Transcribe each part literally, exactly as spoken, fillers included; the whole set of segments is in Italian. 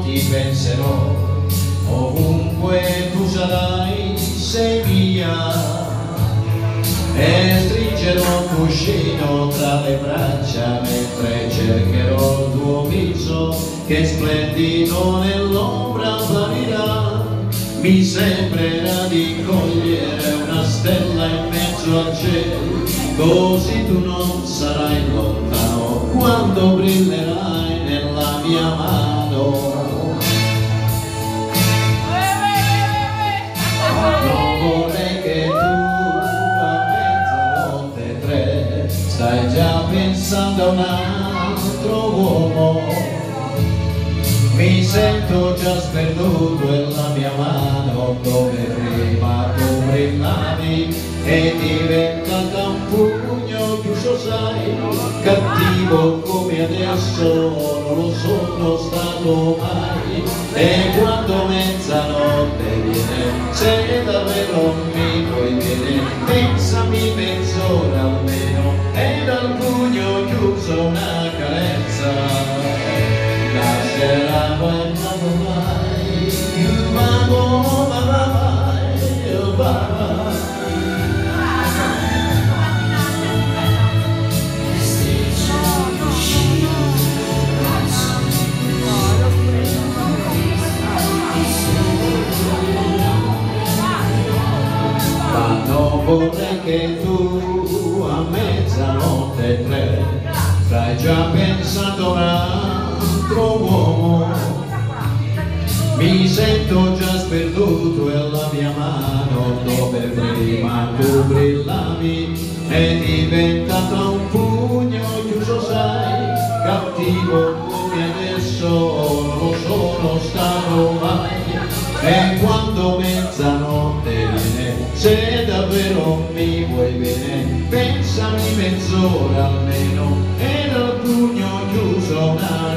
ti penserò, ovunque tu sarai, sei mia. E stringerò un cuscino tra le braccia mentre cercherò il tuo viso che splendido nell'ombra apparirà. Mi sembrerà di cogliere una stella in mezzo al cielo, così tu non sarai lontano quando brillerai nella mia mano. Non vorrei che tu a mezzanotte tre stai già pensando a un altro uomo. Mi sento già sperduto e la mia mano dove prima tu brillavi è diventata un pugno chiuso, sai, cattivo come adesso non lo sono stato mai. E quando mezzanotte viene, se davvero mi vuoi bene, pensami mezz'ora almeno e dal pugno chiuso una carezza. Lascerà mai, mai, you mamma, mamma, you mamma. Ma non vorrei che tu a mezzanotte tre stai già pensando a uomo. Mi sento già sperduto e la mia mano dove prima tu brillavi è diventata un pugno chiuso, sai, cattivo come adesso non lo sono stato mai. E quando mezzanotte viene, se davvero mi vuoi bene, pensami mezz'ora almeno e dal pugno chiuso una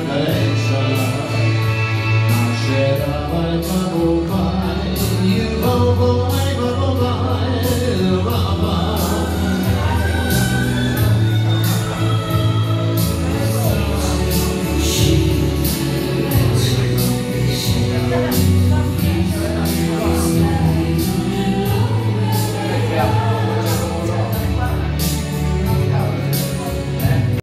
carezza. Nascerà mai quando mai, you